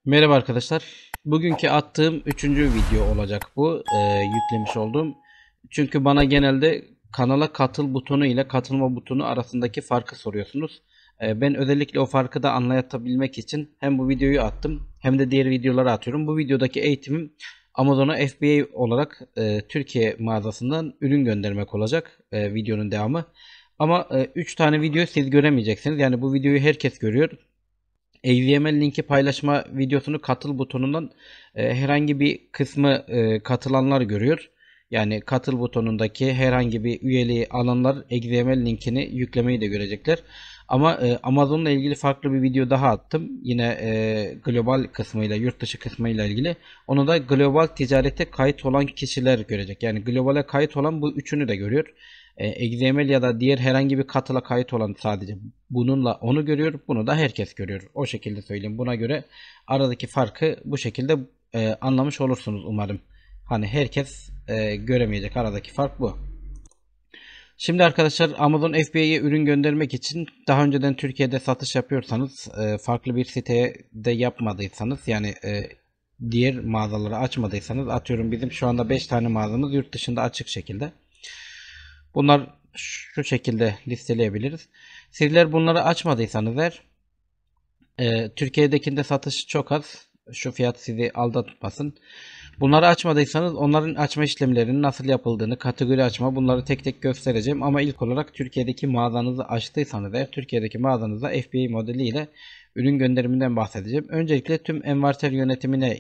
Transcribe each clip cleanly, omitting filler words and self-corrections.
Merhaba arkadaşlar. Bugünkü attığım üçüncü video olacak bu. Yüklemiş olduğum. Çünkü bana genelde kanala katıl butonu ile katılma butonu arasındaki farkı soruyorsunuz. Ben özellikle o farkı da anlatabilmek için hem bu videoyu attım hem de diğer videoları atıyorum. Bu videodaki eğitimim Amazon'a FBA olarak Türkiye mağazasından ürün göndermek olacak videonun devamı. Ama 3 tane video siz göremeyeceksiniz. Yani bu videoyu herkes görüyor. HTML linki paylaşma videosunu katıl butonundan herhangi bir kısmı katılanlar görüyor. Yani katıl butonundaki herhangi bir üyeliği alanlar HTML linkini yüklemeyi de görecekler. Ama Amazon'la ilgili farklı bir video daha attım. Yine global kısmıyla, yurt dışı kısmıyla ilgili. Onu da global ticarete kayıt olan kişiler görecek. Yani globale kayıt olan bu üçünü de görüyor. XML ya da diğer herhangi bir katıla kayıt olan sadece bununla onu görüyor. Bunu da herkes görüyor. O şekilde söyleyeyim. Buna göre aradaki farkı bu şekilde anlamış olursunuz umarım. Hani herkes göremeyecek. Aradaki fark bu. Şimdi arkadaşlar Amazon FBA'ye ürün göndermek için daha önceden Türkiye'de satış yapıyorsanız farklı bir siteye de yapmadıysanız yani diğer mağazaları açmadıysanız atıyorum bizim şu anda 5 tane mağazamız yurt dışında açık şekilde. Bunlar şu şekilde listeleyebiliriz. Sizler bunları açmadıysanız eğer Türkiye'dekinde satış çok az. Şu fiyat sizi aldatmasın. Bunları açmadıysanız onların açma işlemlerinin nasıl yapıldığını, kategori açma bunları tek tek göstereceğim. Ama ilk olarak Türkiye'deki mağazanızı açtıysanız eğer Türkiye'deki mağazanıza FBA modeli ile ürün gönderiminden bahsedeceğim. Öncelikle tüm envanter yönetimine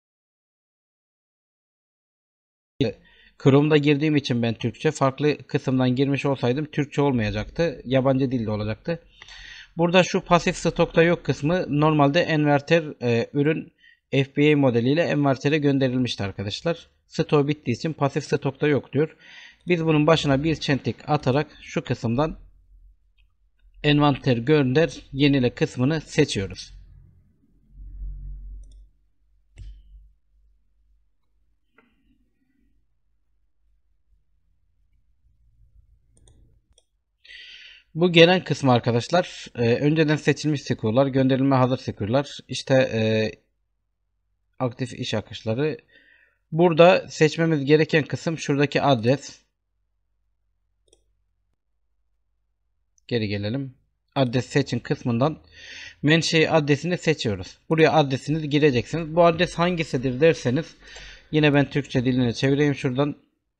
Chrome'da girdiğim için ben Türkçe farklı kısımdan girmiş olsaydım Türkçe olmayacaktı. Yabancı dilde olacaktı. Burada şu pasif stokta yok kısmı normalde enverter ürün FBA modeliyle envertere gönderilmişti arkadaşlar. Stok bittiği için pasif stokta yok diyor. Biz bunun başına bir çentik atarak şu kısımdan envanter gönder yenile kısmını seçiyoruz. Bu gelen kısmı arkadaşlar önceden seçilmiş sekurlar, gönderilme hazır sekurlar, işte aktif iş akışları. Burada seçmemiz gereken kısım şuradaki adres. Geri gelelim. Adres seçin kısmından menşe adresini seçiyoruz. Buraya adresinizi gireceksiniz. Bu adres hangisidir derseniz yine ben Türkçe diline çevireyim şuradan.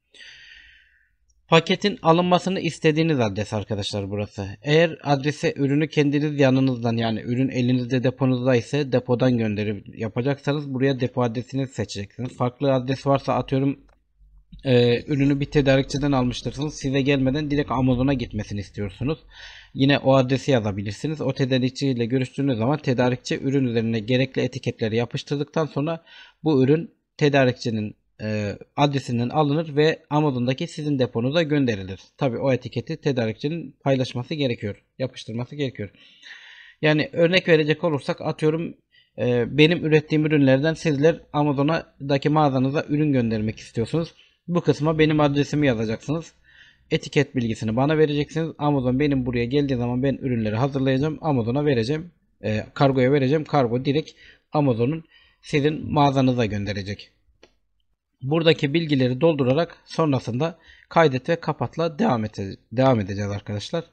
Paketin alınmasını istediğiniz adres arkadaşlar burası. Eğer adrese ürünü kendiniz yanınızdan yani ürün elinizde deponuzda ise depodan gönderip yapacaksanız buraya depo adresini seçeceksiniz. Farklı adres varsa atıyorum ürünü bir tedarikçiden almıştırsınız. Size gelmeden direkt Amazon'a gitmesini istiyorsunuz. Yine o adresi yazabilirsiniz. O tedarikçi ile görüştüğünüz zaman tedarikçi ürün üzerine gerekli etiketleri yapıştırdıktan sonra bu ürün tedarikçinin adresinden alınır ve Amazon'daki sizin deponuza gönderilir. Tabi o etiketi tedarikçinin paylaşması gerekiyor. Yapıştırması gerekiyor. Yani örnek verecek olursak atıyorum benim ürettiğim ürünlerden sizler Amazon'daki mağazanıza ürün göndermek istiyorsunuz. Bu kısma benim adresimi yazacaksınız. Etiket bilgisini bana vereceksiniz. Amazon benim buraya geldiği zaman ben ürünleri hazırlayacağım. Amazon'a vereceğim. Kargoya vereceğim. Kargo direkt Amazon'un sizin mağazanıza gönderecek. Buradaki bilgileri doldurarak sonrasında kaydet ve kapatla devam edeceğiz arkadaşlar.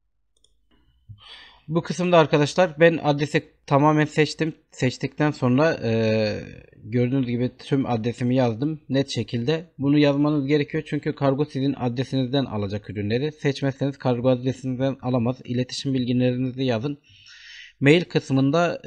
Bu kısımda arkadaşlar ben adresi tamamen seçtim. Seçtikten sonra gördüğünüz gibi tüm adresimi yazdım net şekilde. Bunu yazmanız gerekiyor çünkü kargo sizin adresinizden alacak ürünleri. Seçmezseniz kargo adresinizden alamaz. İletişim bilgilerinizi yazın. Mail kısmında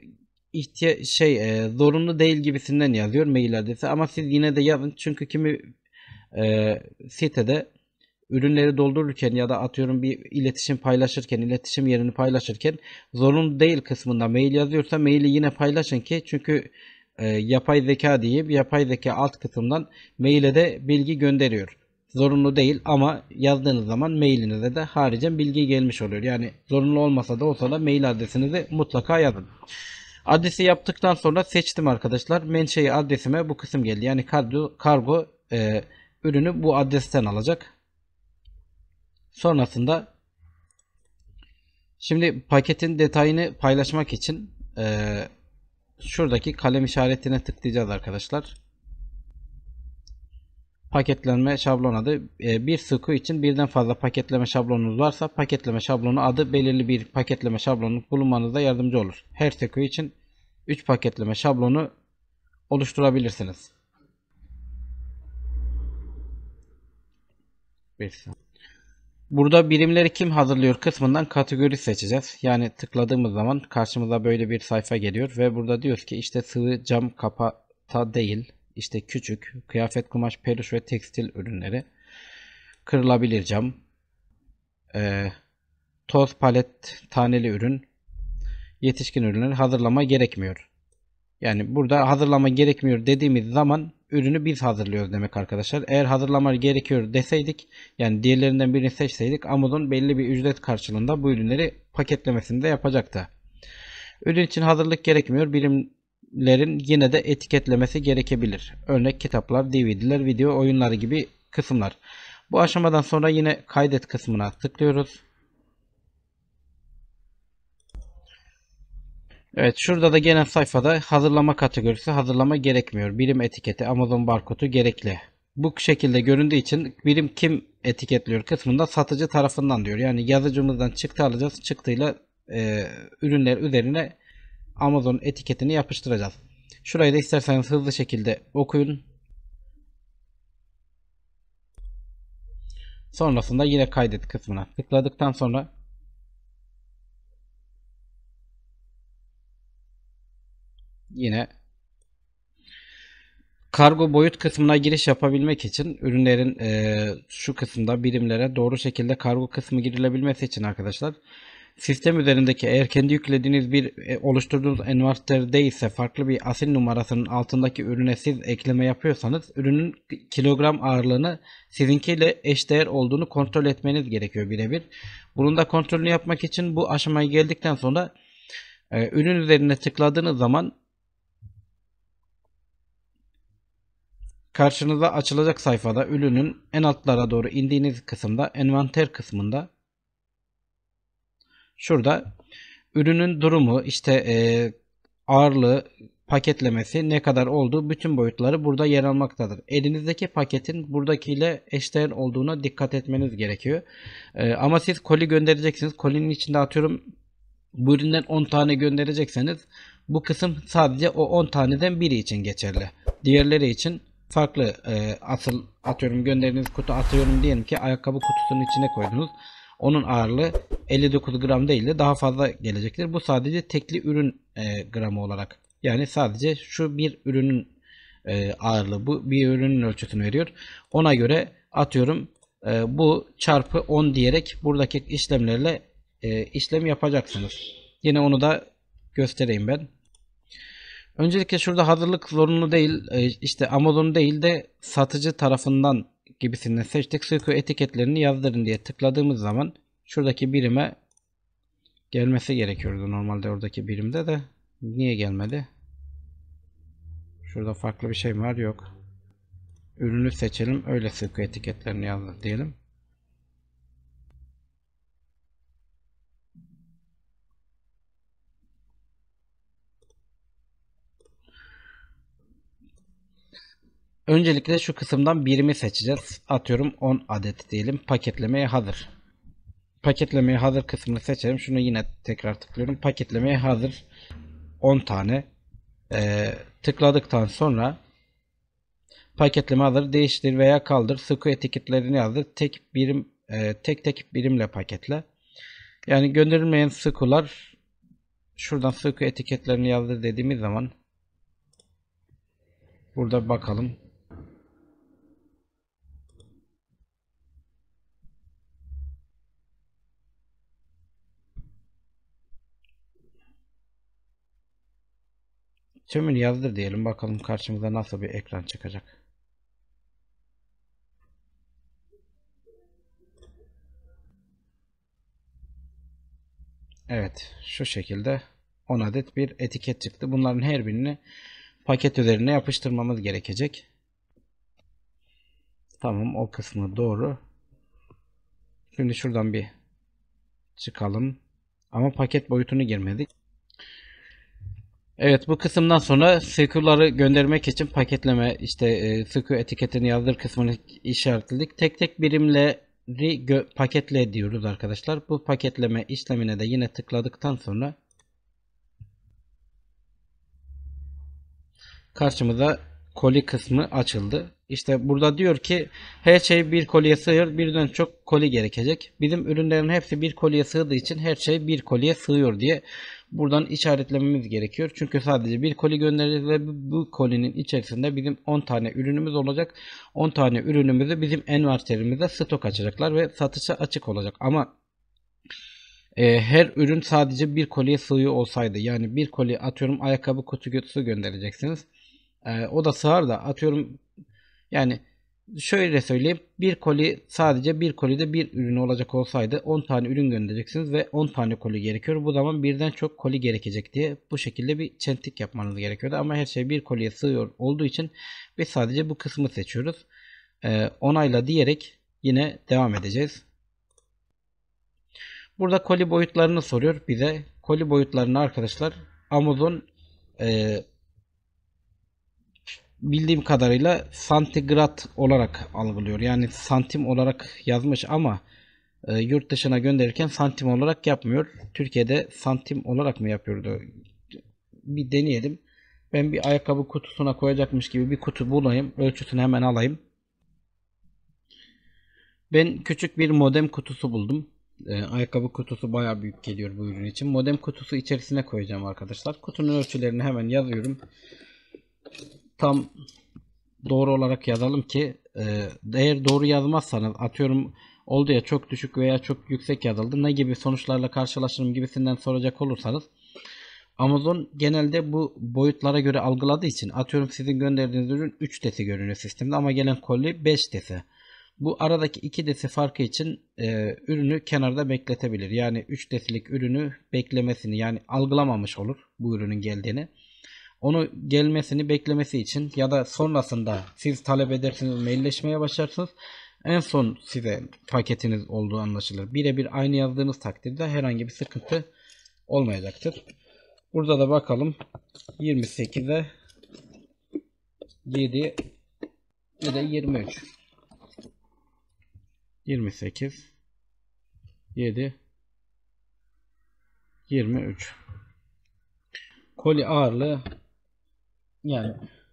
zorunlu değil gibisinden yazıyor mail adresi ama siz yine de yazın çünkü kimi sitede ürünleri doldururken ya da atıyorum bir iletişim paylaşırken, iletişim yerini paylaşırken zorunlu değil kısmında mail yazıyorsa maili yine paylaşın ki çünkü yapay zeka diye bir yapay zeka alt kısımdan maile de bilgi gönderiyor. Zorunlu değil ama yazdığınız zaman mailinize de haricen bilgi gelmiş oluyor. Yani zorunlu olmasa da olsa da mail adresinizi mutlaka yazın. Adresi yaptıktan sonra seçtim arkadaşlar. Menşei adresime bu kısım geldi. Yani kargo ürünü bu adresten alacak. Sonrasında şimdi paketin detayını paylaşmak için şuradaki kalem işaretine tıklayacağız arkadaşlar. Paketlenme şablon adı. Bir SQL için birden fazla paketleme şablonunuz varsa paketleme şablonu adı belirli bir paketleme şablonu bulunmanıza yardımcı olur. Her SQL için 3 paketleme şablonu oluşturabilirsiniz. Burada birimleri kim hazırlıyor kısmından kategori seçeceğiz. Yani tıkladığımız zaman karşımıza böyle bir sayfa geliyor ve burada diyoruz ki işte sıvı cam kapata değil, işte küçük kıyafet, kumaş, peluş ve tekstil ürünleri, kırılabilir cam, toz, palet, taneli ürün, yetişkin ürünleri hazırlama gerekmiyor. Yani burada hazırlama gerekmiyor dediğimiz zaman ürünü biz hazırlıyoruz demek arkadaşlar. Eğer hazırlama gerekiyor deseydik, yani diğerlerinden birini seçseydik, Amazon belli bir ücret karşılığında bu ürünleri paketlemesini de yapacaktı. Ürün için hazırlık gerekmiyor. Birimlerin yine de etiketlemesi gerekebilir. Örnek kitaplar, DVD'ler, video oyunları gibi kısımlar. Bu aşamadan sonra yine kaydet kısmına tıklıyoruz. Evet, şurada da genel sayfada hazırlama kategorisi hazırlama gerekmiyor. Birim etiketi, Amazon barkodu gerekli. Bu şekilde göründüğü için birim kim etiketliyor kısmında satıcı tarafından diyor. Yani yazıcımızdan çıktı alacağız. Çıktıyla ürünler üzerine Amazon etiketini yapıştıracağız. Şurayı da isterseniz hızlı şekilde okuyun. Sonrasında yine kaydet kısmına tıkladıktan sonra yine kargo boyut kısmına giriş yapabilmek için ürünlerin şu kısımda birimlere doğru şekilde kargo kısmı girilebilmesi için arkadaşlar, sistem üzerindeki eğer kendi yüklediğiniz bir oluşturduğunuz envanterde ise farklı bir asil numarasının altındaki ürüne siz ekleme yapıyorsanız ürünün kilogram ağırlığını sizinkiyle eşdeğer olduğunu kontrol etmeniz gerekiyor birebir. Bunun da kontrolünü yapmak için bu aşamaya geldikten sonra ürün üzerine tıkladığınız zaman karşınıza açılacak sayfada ürünün en altlara doğru indiğiniz kısımda envanter kısmında şurada ürünün durumu, işte ağırlığı, paketlemesi ne kadar olduğu bütün boyutları burada yer almaktadır. Elinizdeki paketin buradakiyle eşdeğer olduğuna dikkat etmeniz gerekiyor. Ama siz koli göndereceksiniz. Kolinin içinde atıyorum bu üründen 10 tane gönderecekseniz bu kısım sadece o 10 taneden biri için geçerli. Diğerleri için farklı. Asıl atıyorum gönderdiğiniz kutu, atıyorum diyelim ki ayakkabı kutusunun içine koydunuz. Onun ağırlığı 59 gram değil de daha fazla gelecektir. Bu sadece tekli ürün gramı olarak. Yani sadece şu bir ürünün ağırlığı, bu bir ürünün ölçüsünü veriyor. Ona göre atıyorum bu çarpı 10 diyerek buradaki işlemlerle işlem yapacaksınız. Yine onu da göstereyim ben. Öncelikle şurada hazırlık zorunlu değil, işte Amazon değil de satıcı tarafından gibisinden seçtik. SQL etiketlerini yazdırın diye tıkladığımız zaman şuradaki birime gelmesi gerekiyordu. Normalde oradaki birimde de niye gelmedi? Şurada farklı bir şey mi var? Yok. Ürünü seçelim. Öyle SQL etiketlerini yazdır diyelim. Öncelikle şu kısımdan birimi seçeceğiz. Atıyorum 10 adet diyelim. Paketlemeye hazır. Paketlemeye hazır kısmını seçelim. Şunu yine tekrar tıklıyorum. Paketlemeye hazır 10 tane. Tıkladıktan sonra paketleme hazır, değiştir veya kaldır. SQL etiketlerini yazdır. Tek birim, tek birimle paketle. Yani gönderilmeyen SQL'lar şuradan SQL etiketlerini yazdır dediğimiz zaman burada bakalım. Tümünü yazdır diyelim. Bakalım karşımıza nasıl bir ekran çıkacak. Evet, şu şekilde 10 adet bir etiket çıktı. Bunların her birini paket üzerine yapıştırmamız gerekecek. Tamam, o kısmı doğru. Şimdi şuradan bir çıkalım. Ama paket boyutunu girmedik. Evet, bu kısımdan sonra SQ'ları göndermek için paketleme işte SQL etiketini yazdır kısmını işaretledik. Tek tek birimleri paketle diyoruz arkadaşlar. Bu paketleme işlemine de yine tıkladıktan sonra karşımıza koli kısmı açıldı. İşte burada diyor ki her şey bir koliye sığıyor. Birden çok koli gerekecek. Bizim ürünlerin hepsi bir koliye sığdığı için her şey bir koliye sığıyor diye buradan işaretlememiz gerekiyor. Çünkü sadece bir koli göndereceğiz ve bu kolinin içerisinde bizim 10 tane ürünümüz olacak. 10 tane ürünümüzü bizim envanterimize stok açacaklar ve satışa açık olacak. Ama her ürün sadece bir koliye sığıyor olsaydı, yani bir koli atıyorum ayakkabı kutusu göndereceksiniz. O da sığar da atıyorum, yani şöyle söyleyeyim, bir koli sadece bir kolide bir ürün olacak olsaydı 10 tane ürün göndereceksiniz ve 10 tane koli gerekiyor. Bu zaman birden çok koli gerekecek diye bu şekilde bir çentik yapmanız gerekiyordu. Ama her şey bir koliye sığıyor olduğu için biz sadece bu kısmı seçiyoruz. Onayla diyerek yine devam edeceğiz. Burada koli boyutlarını soruyor bize. Koli boyutlarını arkadaşlar Amazon e, bildiğim kadarıyla santigrat olarak algılıyor. Yani santim olarak yazmış ama yurt dışına gönderirken santim olarak yapmıyor. Türkiye'de santim olarak mı yapıyordu? Bir deneyelim. Ben bir ayakkabı kutusuna koyacakmış gibi bir kutu bulayım. Ölçüsünü hemen alayım. Ben küçük bir modem kutusu buldum. Ayakkabı kutusu bayağı büyük geliyor bu ürün için. Modem kutusu içerisine koyacağım arkadaşlar. Kutunun ölçülerini hemen yazıyorum. Tam doğru olarak yazalım ki eğer doğru yazmazsanız, atıyorum oldu ya çok düşük veya çok yüksek yazıldı, ne gibi sonuçlarla karşılaşırım gibisinden soracak olursanız, Amazon genelde bu boyutlara göre algıladığı için atıyorum sizin gönderdiğiniz ürün 3 desi görünüyor sistemde ama gelen koli 5 desi. Bu aradaki 2 desi farkı için ürünü kenarda bekletebilir. Yani 3 desilik ürünü beklemesini, yani algılamamış olur bu ürünün geldiğini. Onu gelmesini beklemesi için ya da sonrasında siz talep edersiniz, mailleşmeye başlarsınız. En son size paketiniz olduğu anlaşılır. Birebir aynı yazdığınız takdirde herhangi bir sıkıntı olmayacaktır. Burada da bakalım 28'e 7 ve de 23. 28 7 23. Koli ağırlığı yani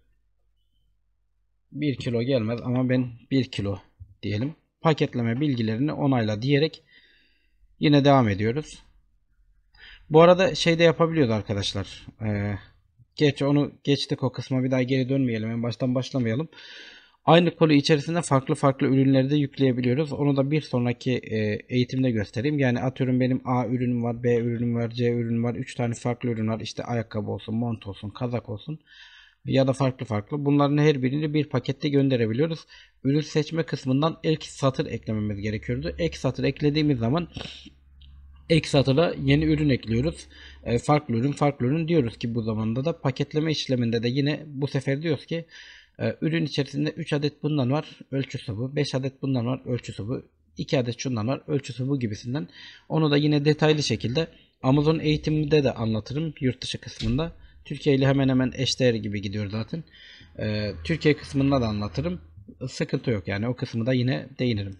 1 kilo gelmez ama ben 1 kilo diyelim. Paketleme bilgilerini onayla diyerek yine devam ediyoruz. Bu arada şey de yapabiliyoruz arkadaşlar. Geç onu geçtik, o kısma bir daha geri dönmeyelim. En baştan başlamayalım. Aynı kolu içerisinde farklı farklı ürünleri de yükleyebiliyoruz. Onu da bir sonraki eğitimde göstereyim. Yani atıyorum benim A ürünüm var, B ürünüm var, C ürünüm var. 3 tane farklı ürün var. İşte ayakkabı olsun, mont olsun, kazak olsun ya da farklı farklı. Bunların her birini bir pakette gönderebiliyoruz. Ürün seçme kısmından ek satır eklememiz gerekiyordu. Ek satır eklediğimiz zaman ek satıra yeni ürün ekliyoruz. Farklı ürün farklı ürün diyoruz ki bu zamanda da paketleme işleminde de yine bu sefer diyoruz ki ürün içerisinde 3 adet bundan var, ölçüsü bu. 5 adet bundan var, ölçüsü bu. 2 adet şundan var, ölçüsü bu gibisinden. Onu da yine detaylı şekilde Amazon eğitiminde de anlatırım, yurt dışı kısmında. Türkiye ile hemen hemen eşdeğer gibi gidiyor zaten. Türkiye kısmında da anlatırım. Sıkıntı yok, yani o kısmı da yine değinirim.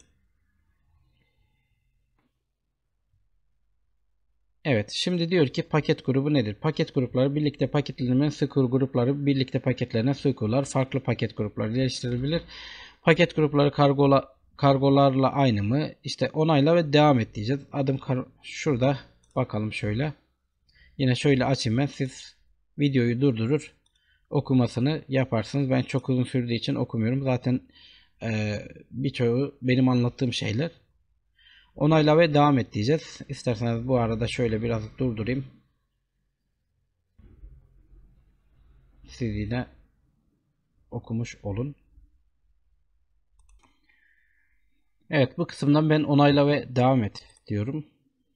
Evet, şimdi diyor ki paket grubu nedir? Paket grupları birlikte paketlenmeyen sığır grupları birlikte paketlenen sığırlar farklı paket grupları geliştirilebilir. Paket grupları kargolarla aynı mı? İşte onayla ve devam et diyeceğiz. Şurada bakalım şöyle. Yine şöyle açayım ben. Siz videoyu durdurur okumasını yaparsınız. Ben çok uzun sürdüğü için okumuyorum. Zaten birçoğu benim anlattığım şeyler. Onayla ve devam et diyeceğiz. İsterseniz bu arada şöyle biraz durdurayım. Siz yine okumuş olun. Evet, bu kısımdan ben onayla ve devam et diyorum.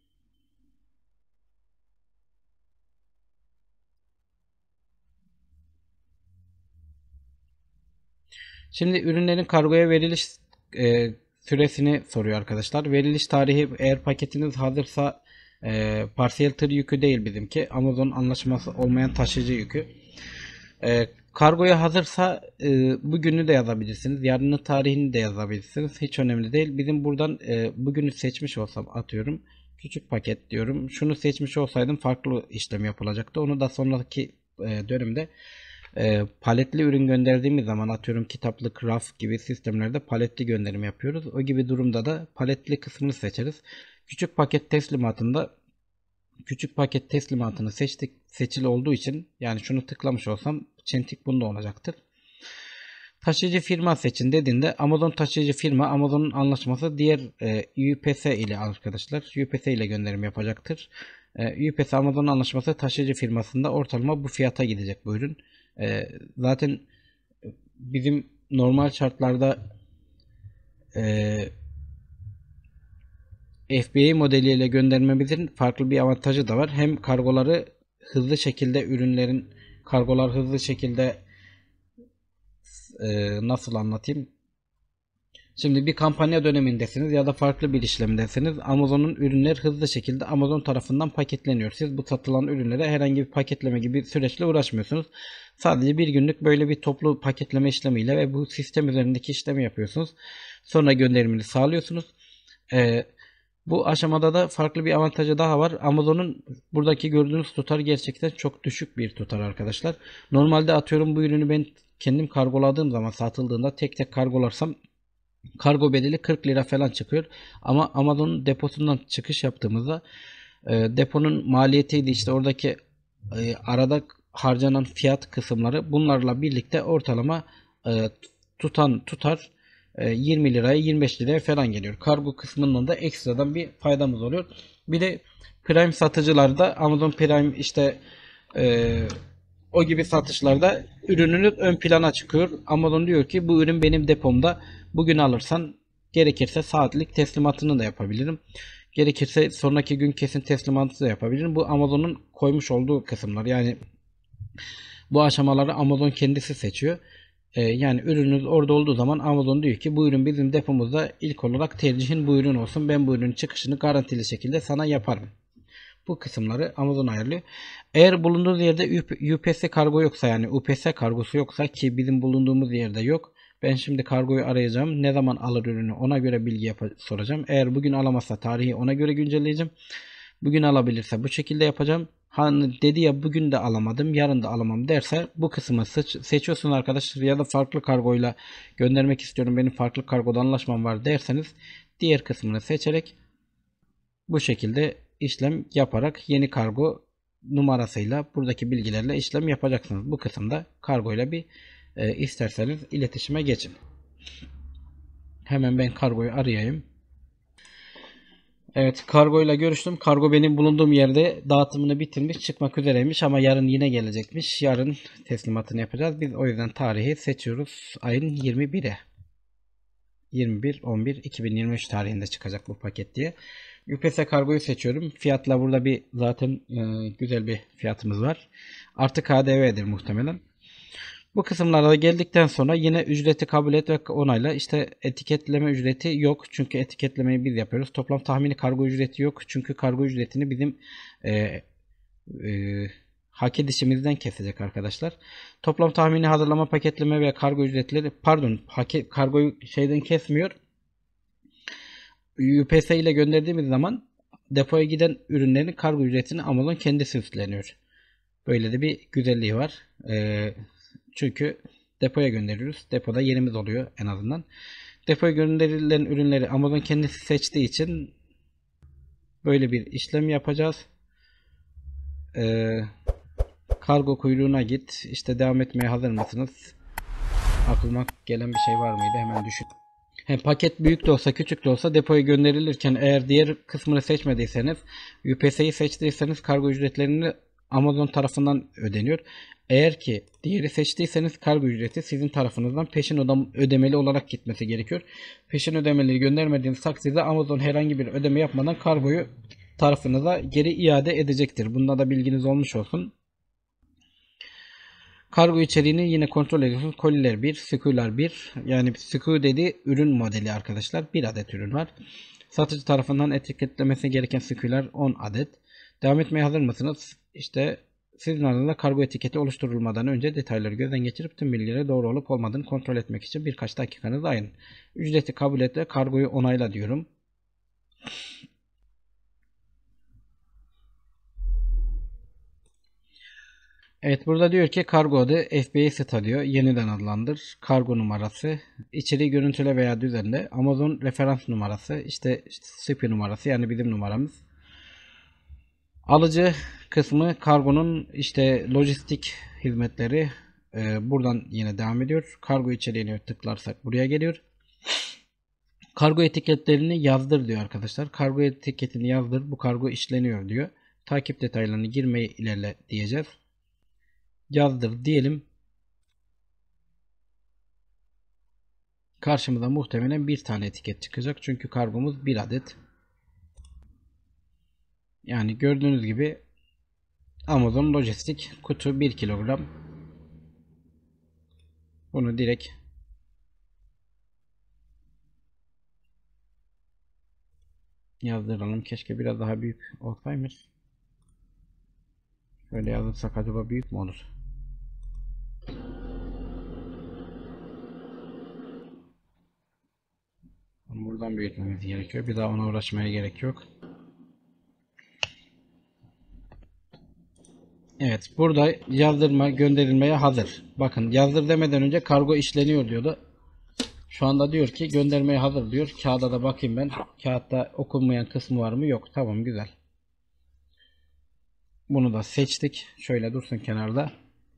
Şimdi ürünlerin kargoya veriliş süresini soruyor arkadaşlar. Veriliş tarihi, eğer paketiniz hazırsa Parsiyel tır yükü değil bizimki. Amazon anlaşması olmayan taşıyıcı yükü. Kargoya hazırsa bugünü de yazabilirsiniz. Yarının tarihini de yazabilirsiniz. Hiç önemli değil. Bizim buradan bugünü seçmiş olsam atıyorum. Küçük paket diyorum. Şunu seçmiş olsaydım farklı işlem yapılacaktı. Onu da sonraki dönemde paletli ürün gönderdiğimiz zaman atıyorum kitaplık, raf gibi sistemlerde paletli gönderim yapıyoruz. O gibi durumda da paletli kısmını seçeriz. Küçük paket teslimatını seçili olduğu için yani şunu tıklamış olsam çentik bunda olacaktır. Taşıyıcı firma seçin dediğinde Amazon taşıyıcı firma Amazon'un anlaşması diğer UPS ile arkadaşlar. UPS ile gönderim yapacaktır. UPS Amazon'un anlaşması taşıyıcı firmasında ortalama bu fiyata gidecek bu ürün. Zaten bizim normal şartlarda FBA modeliyle göndermemizin farklı bir avantajı da var. Hem kargoları hızlı şekilde kargolar hızlı şekilde nasıl anlatayım? Şimdi bir kampanya dönemindesiniz ya da farklı bir işlemdesiniz. Amazon'un ürünler hızlı şekilde Amazon tarafından paketleniyor. Siz bu satılan ürünlere herhangi bir paketleme gibi süreçle uğraşmıyorsunuz. Sadece bir günlük böyle bir toplu paketleme işlemiyle ve bu sistem üzerindeki işlemi yapıyorsunuz. Sonra gönderimini sağlıyorsunuz. Bu aşamada da farklı bir avantajı daha var. Amazon'un buradaki gördüğünüz tutar gerçekten çok düşük bir tutar arkadaşlar. Normalde atıyorum bu ürünü ben kendim kargoladığım zaman satıldığında tek tek kargolarsam kargo bedeli 40 lira falan çıkıyor. Ama Amazon'un deposundan çıkış yaptığımızda deponun maliyetiydi işte oradaki arada harcanan fiyat kısımları bunlarla birlikte ortalama tutar 20 liraya 25 liraya falan geliyor. Kargo kısmından da ekstradan bir faydamız oluyor. Bir de Prime satıcılarda Amazon Prime işte o gibi satışlarda ürününüz ön plana çıkıyor. Amazon diyor ki bu ürün benim depomda. Bugün alırsan gerekirse saatlik teslimatını da yapabilirim. Gerekirse sonraki gün kesin teslimatı da yapabilirim. Bu Amazon'un koymuş olduğu kısımlar. Yani bu aşamaları Amazon kendisi seçiyor. Yani ürününüz orada olduğu zaman Amazon diyor ki bu ürün bizim depomuzda ilk olarak tercihin bu ürün olsun. Ben bu ürünün çıkışını garantili şekilde sana yaparım. Bu kısımları Amazon ayarlıyor. Eğer bulunduğunuz yerde UPS kargo yoksa yani UPS kargosu yoksa ki bizim bulunduğumuz yerde yok. Ben şimdi kargoyu arayacağım. Ne zaman alır ürünü ona göre bilgi soracağım. Eğer bugün alamazsa tarihi ona göre güncelleyeceğim. Bugün alabilirse bu şekilde yapacağım. Hani dedi ya bugün de alamadım yarın da alamam derse bu kısmı seçiyorsun arkadaşlar ya da farklı kargoyla göndermek istiyorum benim farklı kargoda anlaşmam var derseniz diğer kısmını seçerek bu şekilde işlem yaparak yeni kargo numarasıyla buradaki bilgilerle işlem yapacaksınız. Bu kısımda kargoyla bir isterseniz iletişime geçin. Hemen ben kargoyu arayayım. Evet kargoyla görüştüm. Kargo benim bulunduğum yerde dağıtımını bitirmiş çıkmak üzereymiş ama yarın yine gelecekmiş. Yarın teslimatını yapacağız. Biz o yüzden tarihi seçiyoruz. Ayın 21'e. 21-11-2023 tarihinde çıkacak bu paket diye. UPS kargoyu seçiyorum. Fiyatla burada bir zaten güzel bir fiyatımız var. Artı KDV'dir muhtemelen. Bu kısımlara geldikten sonra yine ücreti kabul et ve onayla. İşte etiketleme ücreti yok. Çünkü etiketlemeyi biz yapıyoruz. Toplam tahmini kargo ücreti yok. Çünkü kargo ücretini bizim hak edişimizden kesecek arkadaşlar. Toplam tahmini hazırlama, paketleme ve kargo ücretleri kargoyu şeyden kesmiyor. UPS ile gönderdiğimiz zaman depoya giden ürünlerin kargo ücretini Amazon kendisi üstleniyor. Böyle de bir güzelliği var. Çünkü depoya gönderiyoruz. Depoda yerimiz oluyor en azından. Depoya gönderilen ürünleri Amazon kendisi seçtiği için böyle bir işlem yapacağız. Kargo kuyruğuna git. İşte devam etmeye hazır mısınız? Aklıma gelen bir şey var mıydı? Hemen düşün. Paket büyük de olsa küçük de olsa depoya gönderilirken eğer diğer kısmını seçmediyseniz UPS'yi seçtiyseniz kargo ücretlerini Amazon tarafından ödeniyor. Eğer ki diğeri seçtiyseniz kargo ücreti sizin tarafınızdan peşin ödemeli olarak gitmesi gerekiyor. Peşin ödemeleri göndermediğiniz takdirde Amazon herhangi bir ödeme yapmadan kargoyu tarafınıza geri iade edecektir. Bunda da bilginiz olmuş olsun. Kargo içeriğini yine kontrol ediyorsunuz. Koliler 1, SKU'lar 1. Yani SKU dediği ürün modeli arkadaşlar. Bir adet ürün var. Satıcı tarafından etiketlemesi gereken sküller 10 adet. Devam etmeye hazır mısınız? İşte sizin adınıza kargo etiketi oluşturulmadan önce detayları gözden geçirip tüm bilgileri doğru olup olmadığını kontrol etmek için birkaç dakikanızı ayırın. Ücreti kabul et ve kargoyu onayla diyorum. Evet, burada diyor ki kargo adı FBA STA diyor. Yeniden adlandır. Kargo numarası. İçeriği görüntüle veya düzenle. Amazon referans numarası. İşte SIPI numarası, yani bizim numaramız. Alıcı kısmı kargonun işte lojistik hizmetleri. Buradan yine devam ediyor. Kargo içeriğine tıklarsak buraya geliyor. Kargo etiketlerini yazdır diyor arkadaşlar. Kargo etiketini yazdır. Bu kargo işleniyor diyor. Takip detaylarını girmeyi ilerle diyeceğiz. Yazdır diyelim. Karşımıza muhtemelen bir tane etiket çıkacak. Çünkü kargomuz bir adet. Yani gördüğünüz gibi Amazon Lojistik kutu 1 kilogram. Bunu direkt yazdıralım. Keşke biraz daha büyük olsaymış. Şöyle yazırsak acaba büyük mü olur? Buradan büyütmemiz gerekiyor. Bir daha ona uğraşmaya gerek yok. Evet, burada yazdırma gönderilmeye hazır. Bakın, yazdır demeden önce kargo işleniyor diyordu. Şu anda diyor ki göndermeye hazır diyor. Kağıda da bakayım ben. Kağıtta okunmayan kısmı var mı? Yok. Tamam, güzel. Bunu da seçtik. Şöyle dursun kenarda.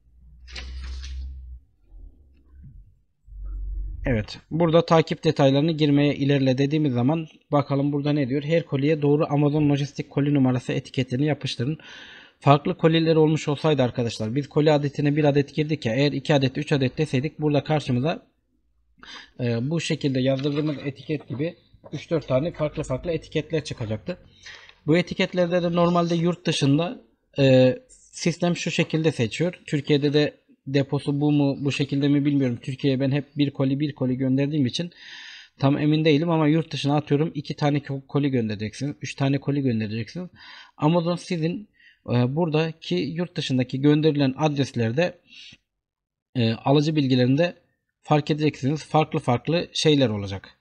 Evet. Burada takip detaylarını girmeye ilerle dediğimiz zaman bakalım burada ne diyor? Her koliye doğru Amazon Lojistik koli numarası etiketini yapıştırın. Farklı koliler olmuş olsaydı arkadaşlar, biz koli adetine bir adet girdik ya, eğer 2 adet 3 adet deseydik burada karşımıza bu şekilde yazdırdığımız etiket gibi 3-4 tane farklı etiketler çıkacaktı. Bu etiketlerde de normalde yurt dışında sistem şu şekilde seçiyor. Türkiye'de de deposu bu mu, bu şekilde mi bilmiyorum. Türkiye'ye ben hep bir koli gönderdiğim için tam emin değilim, ama yurt dışına atıyorum 2 tane koli göndereceksiniz, 3 tane koli göndereceksiniz. Amazon sizin buradaki yurt dışındaki gönderilen adreslerde alıcı bilgilerinde fark edeceksiniz. Farklı şeyler olacak.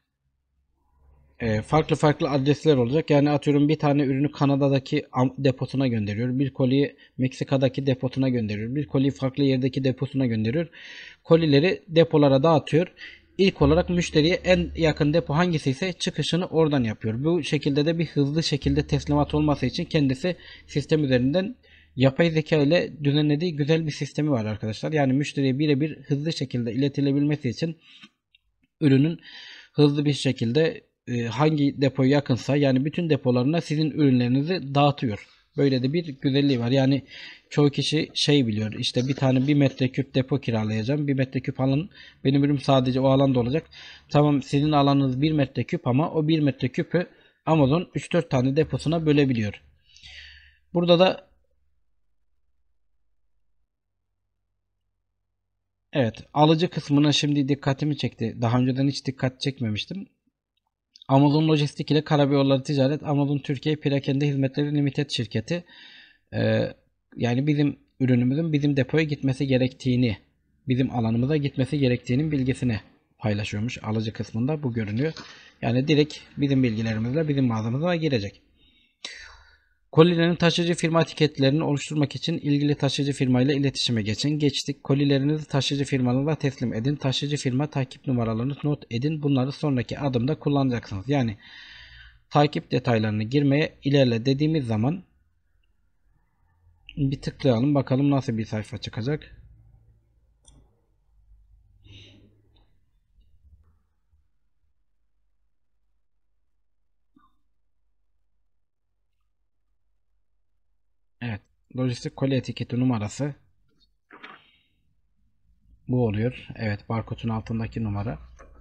Farklı adresler olacak. Yani atıyorum bir tane ürünü Kanada'daki deposuna gönderiyor. Bir koliyi Meksika'daki deposuna gönderiyor. Bir koliyi farklı yerdeki deposuna gönderiyor. Kolileri depolara dağıtıyor. İlk olarak müşteriye en yakın depo hangisi ise çıkışını oradan yapıyor. Bu şekilde de bir hızlı şekilde teslimat olması için kendisi sistem üzerinden yapay zeka ile düzenlediği güzel bir sistemi var arkadaşlar. Yani müşteriye birebir hızlı şekilde iletilebilmesi için ürünün hızlı bir şekilde hangi depoya yakınsa, yani bütün depolarına sizin ürünlerinizi dağıtıyor. Böyle de bir güzelliği var. Yani çoğu kişi şey biliyor, işte bir metreküp depo kiralayacağım, 1 metreküp alın, benim ürünüm sadece o alanda olacak. Tamam, sizin alanınız 1 metreküp ama o 1 metreküpü Amazon 3-4 tane deposuna bölebiliyor. Burada da evet, alıcı kısmına şimdi dikkatimi çekti. Daha önceden hiç dikkat çekmemiştim. Amazon Lojistik ile Karayolları Ticaret Amazon Türkiye Perakende Hizmetleri Limited şirketi. Yani bizim ürünümüzün bizim depoya gitmesi gerektiğini, bizim alanımıza gitmesi gerektiğinin bilgisini paylaşıyormuş. Alıcı kısmında bu görünüyor. Yani direkt bizim bilgilerimizle bizim mağazamıza girecek. Kolilerin taşıyıcı firma etiketlerini oluşturmak için ilgili taşıyıcı firma ile iletişime geçin. Geçtik. Kolilerinizi taşıyıcı firmanıza teslim edin. Taşıyıcı firma takip numaralarını not edin. Bunları sonraki adımda kullanacaksınız. Yani takip detaylarını girmeye ilerle dediğimiz zaman bir tıklayalım. Bakalım nasıl bir sayfa çıkacak. Evet. Lojistik koli etiketi numarası bu oluyor. Evet. Barkodun altındaki numara.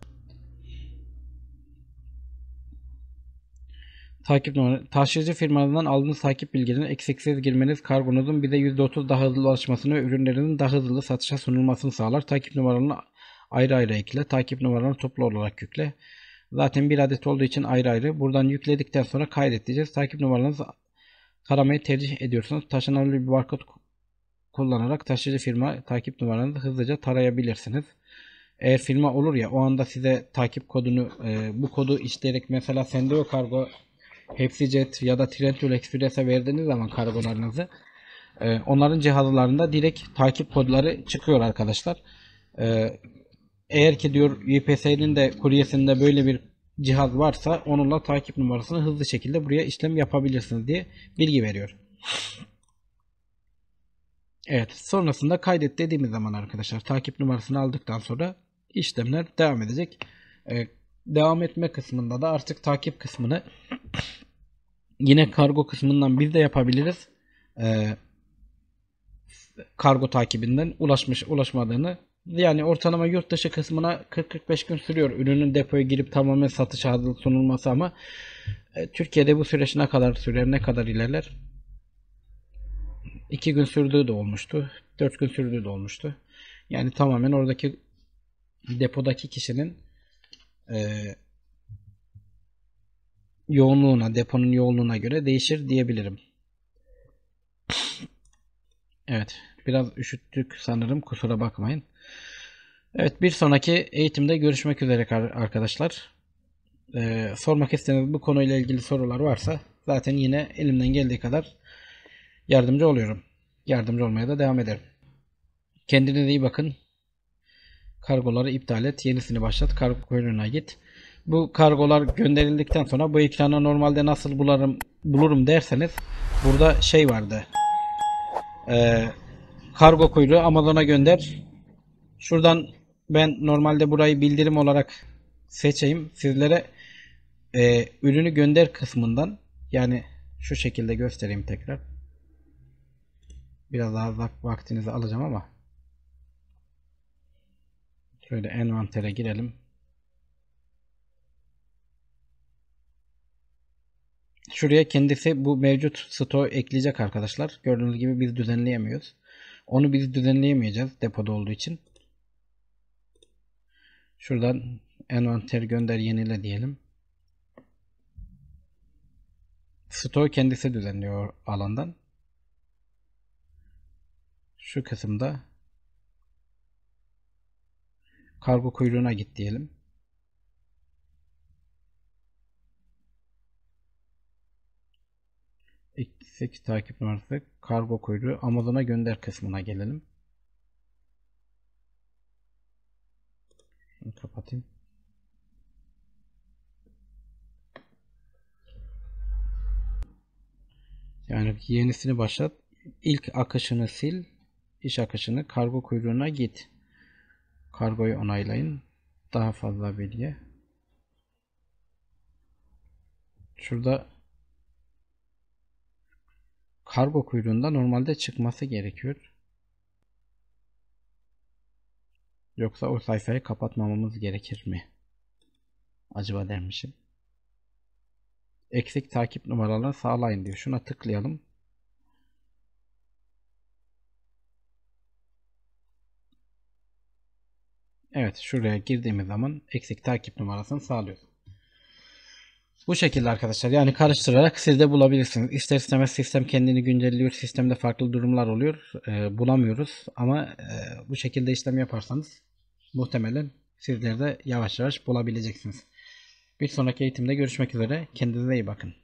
Takip numarası. Taşıyıcı firmalarından aldığınız takip bilgilerini eksiksiz girmeniz kargonuzun bize %30 daha hızlı ulaşmasını ve ürünlerinizin daha hızlı satışa sunulmasını sağlar. Takip numaralarını ayrı ekle. Takip numaralarını toplu olarak yükle. Zaten bir adet olduğu için ayrı ayrı. Buradan yükledikten sonra kaydet diyeceğiz. Takip numaranızı taramayı tercih ediyorsunuz. Taşınabilir bir barkod kullanarak taşıyıcı firma takip numaranızı hızlıca tarayabilirsiniz. Eğer firma olur ya, o anda size takip kodunu bu kodu işleyerek mesela Sendeo Kargo, HepsiJet ya da Trendyol Express'e verdiğiniz zaman kargolarınızı onların cihazlarında direkt takip kodları çıkıyor arkadaşlar. Eğer ki diyor UPS'nin de kuryesinde böyle bir cihaz varsa onunla takip numarasını hızlı şekilde buraya işlem yapabilirsiniz diye bilgi veriyor. Evet, sonrasında kaydet dediğimiz zaman arkadaşlar takip numarasını aldıktan sonra işlemler devam edecek. Devam etme kısmında da artık takip kısmını yine kargo kısmından biz de yapabiliriz. Kargo takibinden ulaşmış ulaşmadığını, yani ortalama yurt dışı kısmına 40-45 gün sürüyor ürünün depoya girip tamamen satışa hazır sunulması, ama Türkiye'de bu süreç ne kadar sürer, ne kadar ilerler? 2 gün sürdüğü de olmuştu. 4 gün sürdüğü de olmuştu. Yani tamamen oradaki depodaki kişinin yoğunluğuna, deponun yoğunluğuna göre değişir diyebilirim. Evet, biraz üşüttük sanırım, kusura bakmayın. Evet, bir sonraki eğitimde görüşmek üzere arkadaşlar. Sormak istediğiniz bu konuyla ilgili sorular varsa zaten yine elimden geldiği kadar yardımcı oluyorum. Yardımcı olmaya da devam ederim. Kendinize iyi bakın. Kargoları iptal et. Yenisini başlat. Kargo kuyruğuna git. Bu kargolar gönderildikten sonra bu ekrana normalde nasıl bulurum derseniz, burada şey vardı. Kargo kuyruğu Amazon'a gönder. Şuradan ben normalde burayı bildirim olarak seçeyim. Sizlere ürünü gönder kısmından, yani şu şekilde göstereyim tekrar. Biraz daha vaktinizi alacağım ama şöyle envantere girelim. Şuraya kendisi bu mevcut stoğu ekleyecek arkadaşlar. Gördüğünüz gibi biz düzenleyemiyoruz. Onu biz düzenleyemeyeceğiz depoda olduğu için. Şuradan envanter gönder yenile diyelim. Stoğu kendisi düzenliyor alandan. Şu kısımda kargo kuyruğuna git diyelim. X8 takip numarası kargo kuyruğu Amazon'a gönder kısmına gelelim. Şunu kapatayım. Yani yenisini başlat. İlk akışını sil. İş akışını kargo kuyruğuna git. Kargoyu onaylayın. Daha fazla bilgi. Şurada kargo kuyruğunda normalde çıkması gerekiyor. Yoksa o sayfayı kapatmamamız gerekir mi? Acaba dermişim. Eksik takip numaralarını sağlayın diyor. Şuna tıklayalım. Evet, şuraya girdiğimiz zaman eksik takip numarasını sağlıyoruz. Bu şekilde arkadaşlar, yani karıştırarak siz de bulabilirsiniz. İster istemez sistem kendini güncelliyor. Sistemde farklı durumlar oluyor. Bulamıyoruz ama bu şekilde işlem yaparsanız muhtemelen sizler de yavaş yavaş bulabileceksiniz. Bir sonraki eğitimde görüşmek üzere. Kendinize iyi bakın.